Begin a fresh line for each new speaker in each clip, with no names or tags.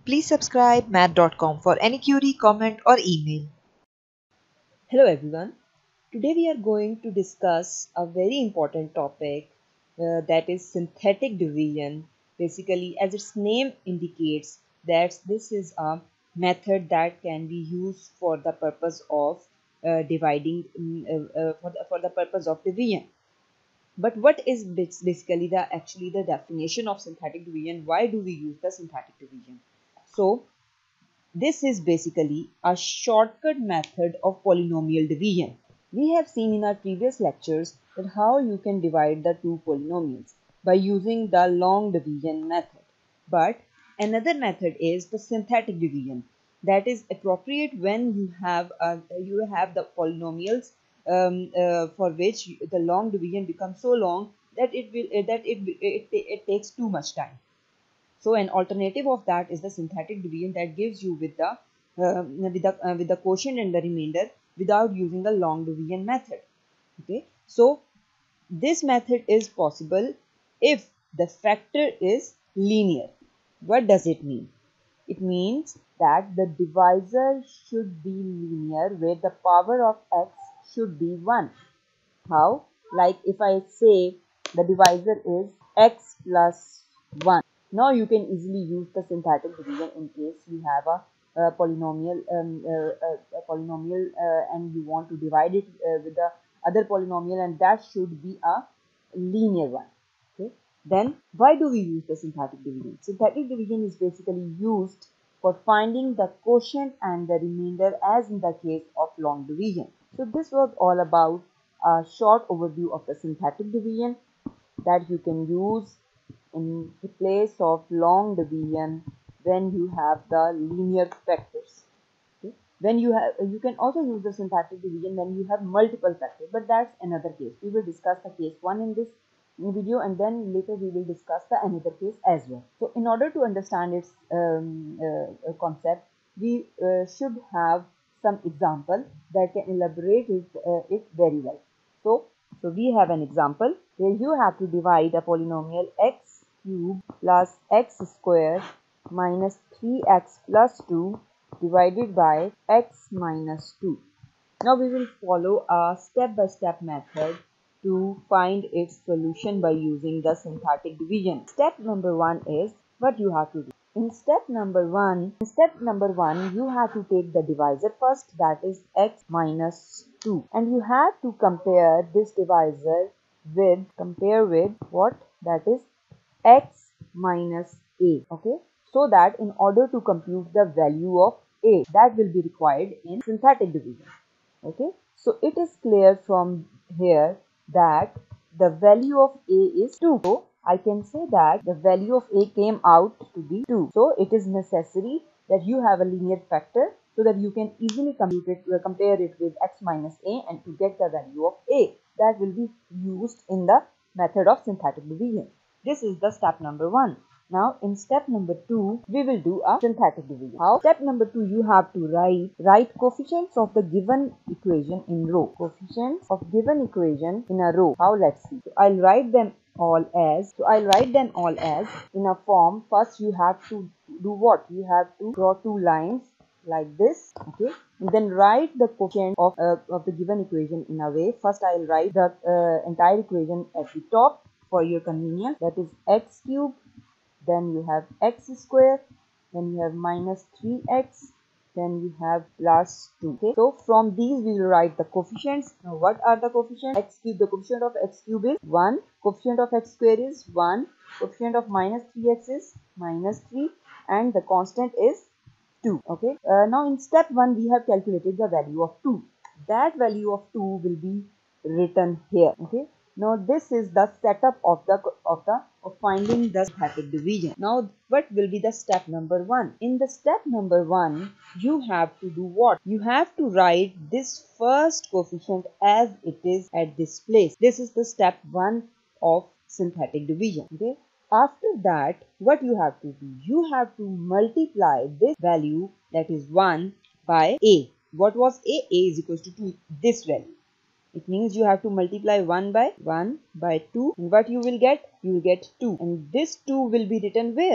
Please subscribe math.com for any query, comment or email.
Hello everyone. Today we are going to discuss a very important topic that is synthetic division. Basically, as its name indicates, that this is a method that can be used for the purpose of dividing for the purpose of division. But what is basically the definition of synthetic division? Why do we use the synthetic division? So this is basically a shortcut method of polynomial division. We have seen in our previous lectures that how you can divide the two polynomials by using the long division method. But another method is the synthetic division, that is appropriate when you have the polynomials for which the long division becomes so long that it takes too much time. So an alternative of that is the synthetic division that gives you with the quotient and the remainder without using the long division method. Okay, so this method is possible if the factor is linear. What does it mean? It means that the divisor should be linear where the power of x should be 1. How? Like if I say the divisor is x plus 1. Now you can easily use the synthetic division in case you have a polynomial and you want to divide it with the other polynomial, and that should be a linear one. Okay. Then why do we use the synthetic division? Synthetic division is basically used for finding the quotient and the remainder as in the case of long division. So this was all about a short overview of the synthetic division that you can use in the place of long division when you have the linear factors. Okay. When you can also use the synthetic division when you have multiple factors, but that's another case. We will discuss the case 1 in this video, and then later we will discuss the another case as well. So in order to understand its concept, we should have some example that can elaborate it very well. So we have an example where you have to divide a polynomial x cube plus x square minus 3x plus 2 divided by x minus 2. Now we will follow a step-by-step method to find its solution by using the synthetic division. Step number 1 is what you have to do. In step number one, you have to take the divisor first, that is x minus 2, and you have to compare this divisor with what, that is x minus a. Okay, so that in order to compute the value of a, that will be required in synthetic division. Okay, so it is clear from here that the value of a is 2. So I can say that the value of a came out to be 2. So it is necessary that you have a linear factor so that you can easily compare it with x minus a, and to get the value of a, that will be used in the method of synthetic division. This is the step number 1. Now in step number 2, we will do a synthetic division. How? Step number 2, you have to write coefficients of the given equation in row. Coefficients of given equation in a row. How? Let's see. So I'll write them all as in a form. First you have to do what? You have to draw two lines like this. Okay, and then write the coefficient of the given equation in a way. First I'll write the entire equation at the top for your convenience, that is x cube, then you have x square, then you have minus 3x, then you have plus 2. Okay, so from these we will write the coefficients. Now what are the coefficients? X cube, the coefficient of x cube is 1, coefficient of x square is 1, coefficient of minus 3x is minus 3, and the constant is 2. Okay, now in step 1 we have calculated the value of 2. That value of 2 will be written here. Okay, now this is the setup of finding the synthetic division. Now what will be the step number 1? In the step number 1, you have to do what? You have to write this first coefficient as it is at this place. This is the step 1 of synthetic division. Okay, after that, what you have to do? You have to multiply this value, that is 1, by a. What was a? A is equal to this value. It means you have to multiply 1 by 2, and what you will get? You will get 2, and this 2 will be written where?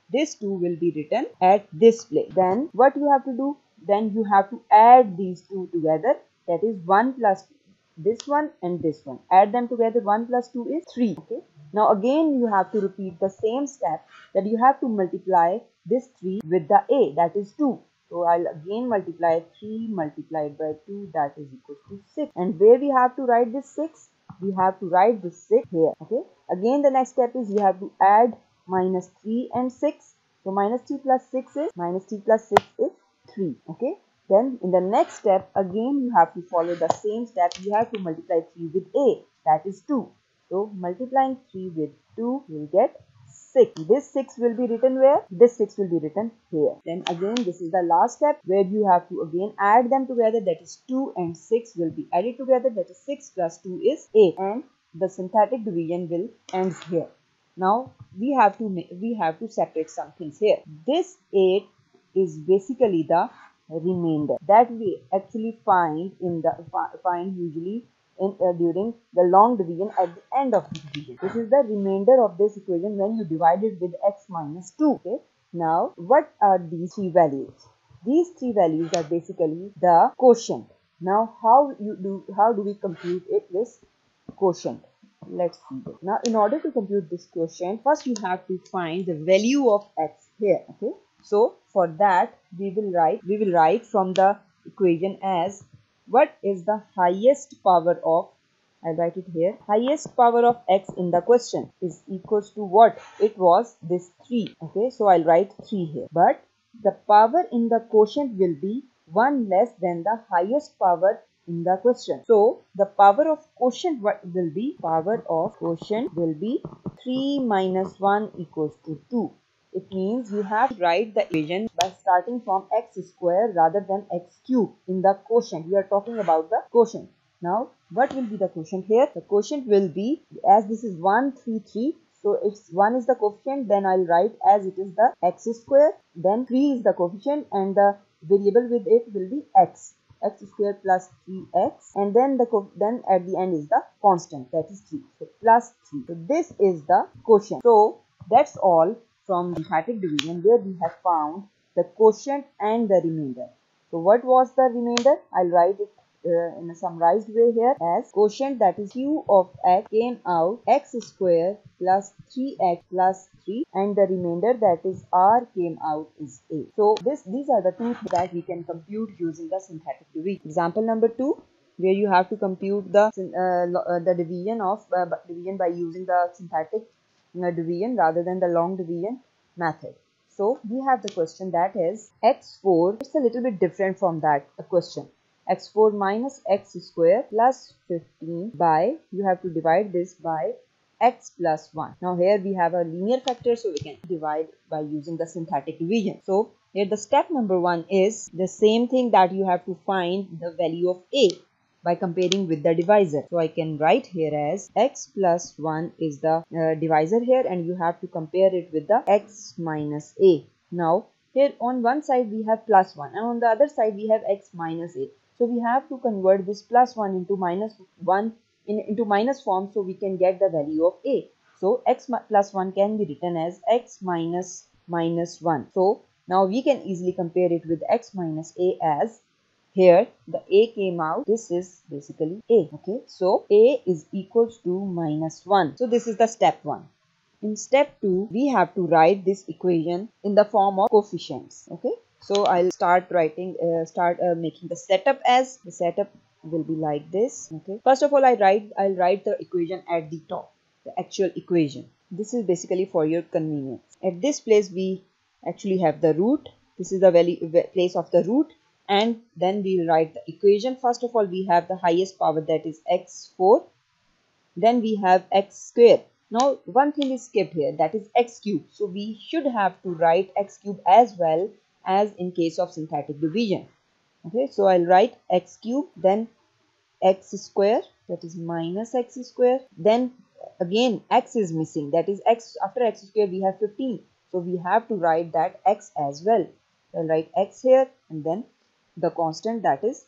this 2 will be written at this place. Then what you have to do? Then you have to add these two together, that is 1 plus this one and this one. Add them together, 1 plus 2 is 3. Okay. Now again you have to repeat the same step, that you have to multiply this 3 with the a, that is 2. So I'll again multiply 3 multiplied by 2, that is equal to 6. And where we have to write this 6? We have to write this 6 here. Okay. Again the next step is you have to add minus 3 and 6. So minus 3 plus 6 is 3. Okay. Then in the next step, again you have to follow the same step. You have to multiply 3 with a, that is 2. So multiplying 3 with 2 will get 6. This 6 will be written where? This 6 will be written here. Then again this is the last step where you have to again add them together, that is 2 and 6 will be added together, that is 6 plus 2 is 8, and the synthetic division will end here. Now we have to separate some things here. This 8 is basically the remainder that we actually find usually in during the long division at the end of the division. This is the remainder of this equation when you divide it with x minus 2. Okay. Now what are these three values? These three values are basically the quotient. Now how do we compute it, this quotient? Let's see this. Now in order to compute this quotient, first you have to find the value of x here. Okay. So for that we will write from the equation as what is the highest power of, I'll write it here, highest power of x in the question is equals to what? It was this 3. Okay, so I'll write 3 here. But the power in the quotient will be 1 less than the highest power in the question. So the power of quotient will be 3 minus 1 equals to 2. It means you have to write the equation by starting from x square rather than x cube in the quotient. We are talking about the quotient. Now, what will be the quotient here? The quotient will be, as this is 1, 3, 3. So, if 1 is the coefficient, then I'll write as it is the x square. Then 3 is the coefficient and the variable with it will be x square plus 3x. And then then at the end is the constant, that is 3. So, plus 3. So, this is the quotient. So, that's all from synthetic division, where we have found the quotient and the remainder. So what was the remainder? I'll write it in a summarized way here as quotient, that is q of x came out x square plus 3x plus 3, and the remainder, that is r, came out is a. So these are the two things that we can compute using the synthetic division. Example number 2, where you have to compute the division by using the synthetic division rather than the long division method. So we have the question that is x4. It's a little bit different from that question. x4 minus x square plus 15 by, you have to divide this by x plus 1. Now here we have a linear factor, so we can divide by using the synthetic division. So here the step number 1 is the same thing, that you have to find the value of a by comparing with the divisor. So I can write here as x plus 1 is the divisor here, and you have to compare it with the x minus a. Now here on one side we have plus 1 and on the other side we have x minus a. So we have to convert this plus 1 into minus 1 into minus form, so we can get the value of a. So x plus 1 can be written as x minus 1. So now we can easily compare it with x minus a, as here the a came out, this is basically a. Okay, so a is equals to minus 1. So this is the step 1. In step 2, we have to write this equation in the form of coefficients. Okay, so I'll start making the setup, as the setup will be like this. Okay, first of all I'll write the equation at the top, the actual equation. This is basically for your convenience. At this place we actually have the root. This is the place of the root. And then we'll write the equation. First of all, we have the highest power, that is x4. Then we have x square. Now, one thing is skipped here, that is x cube. So, we should have to write x cube as well as in case of synthetic division. Okay, so I'll write x cube, then x square, that is minus x square. Then again, x is missing, that is x, after x square we have 15. So, we have to write that x as well. I'll write x here and then the constant, that is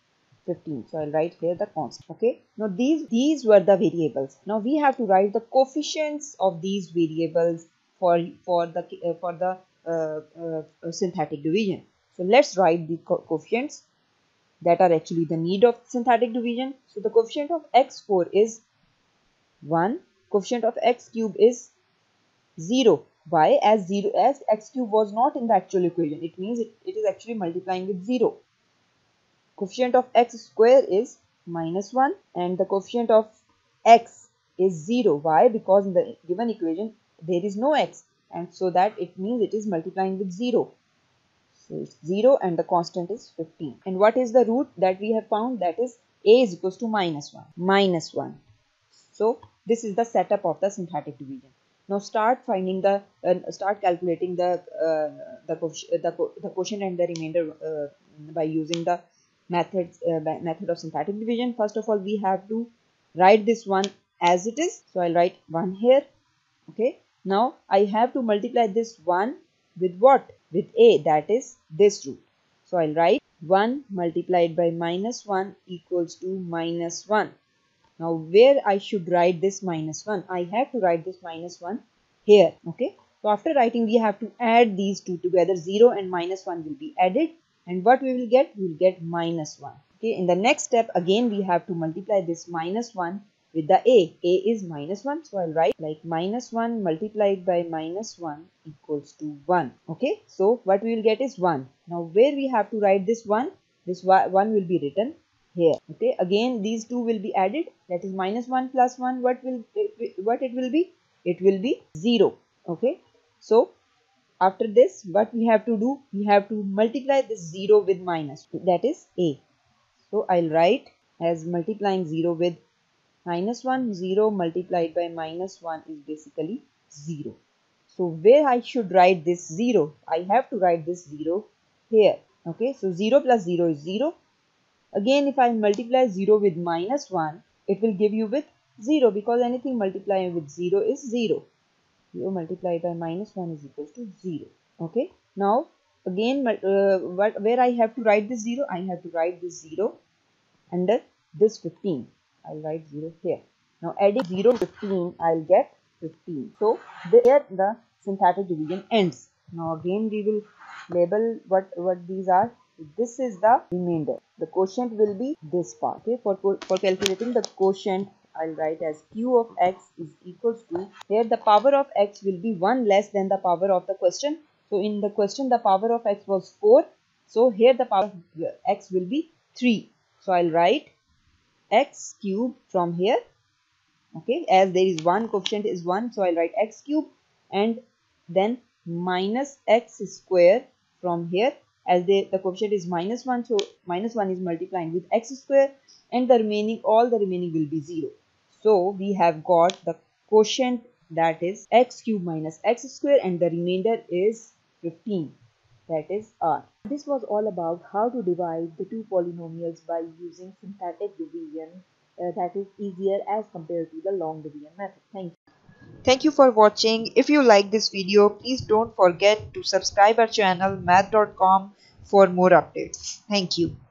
15. So I'll write here the constant. Okay, now these were the variables. Now we have to write the coefficients of these variables for the synthetic division. So let's write the coefficients that are actually the need of synthetic division. So the coefficient of x4 is 1, coefficient of x cube is 0. Why? As x cube was not in the actual equation, it means it is actually multiplying with 0. Coefficient of x square is -1 and the coefficient of x is 0. Why? Because in the given equation there is no x, and so that it means it is multiplying with 0. So it's 0 and the constant is 15. And what is the root that we have found? That is a is equals to -1. So this is the setup of the synthetic division. Now start calculating the quotient and the remainder by using the method of synthetic division. First of all, we have to write this one as it is. So I'll write 1 here. Okay. Now I have to multiply this 1 with what? With a, that is this root. So I'll write 1 multiplied by -1 equals to -1. Now where I should write this -1? I have to write this -1 here. Okay. So after writing, we have to add these two together. 0 and -1 will be added. And what we will get? We will get -1. Okay. In the next step, again we have to multiply this -1 with the a. A is -1. So I'll write like -1 multiplied by -1 equals to 1. Okay. So what we will get is 1. Now where we have to write this 1? This 1 will be written here. Okay. Again these two will be added. That is -1 plus 1. What it will be? It will be 0. Okay. So after this, what we have to do? We have to multiply this 0 with minus. That is a. So I'll write as multiplying 0 with -1. 0 multiplied by -1 is basically 0. So where I should write this 0? I have to write this 0 here. Okay. So 0 plus 0 is 0. Again, if I multiply 0 with -1, it will give you with 0, because anything multiplied with 0 is 0. 0 multiplied by -1 is equals to 0. Okay. Now again, where I have to write this 0? I have to write this 0 under this 15. I'll write 0 here. Now adding 0 to 15, I'll get 15. So there the synthetic division ends. Now again we will label what these are. This is the remainder. The quotient will be this part. Okay. For calculating the quotient, I'll write as q of x is equals to, here the power of x will be 1 less than the power of the question. So in the question the power of x was 4. So here the power of x will be 3. So I'll write x cube from here. Okay, as there is 1, coefficient is 1, so I'll write x cube and then minus x square from here. As the coefficient is -1, so -1 is multiplying with x square, and the remaining, all the remaining will be 0. So we have got the quotient, that is x cube minus x square, and the remainder is 15, that is r. This was all about how to divide the two polynomials by using synthetic division, that is easier as compared to the long division method. Thank you.
Thank you for watching. If you like this video, please don't forget to subscribe our channel math.com for more updates. Thank you.